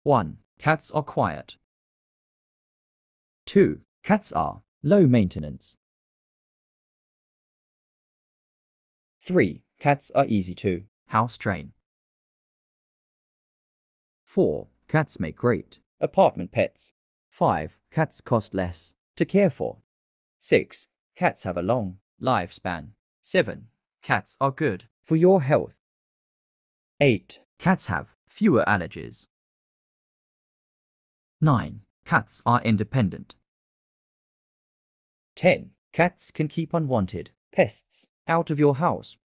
1. Cats are quiet. 2. Cats are low maintenance. 3. Cats are easy to house train. 4. Cats make great apartment pets. 5. Cats cost less to care for. 6. Cats have a long lifespan. 7. Cats are good for your health. 8. Cats have fewer allergies. 9. Cats are independent. 10. Cats can keep unwanted pests out of your house.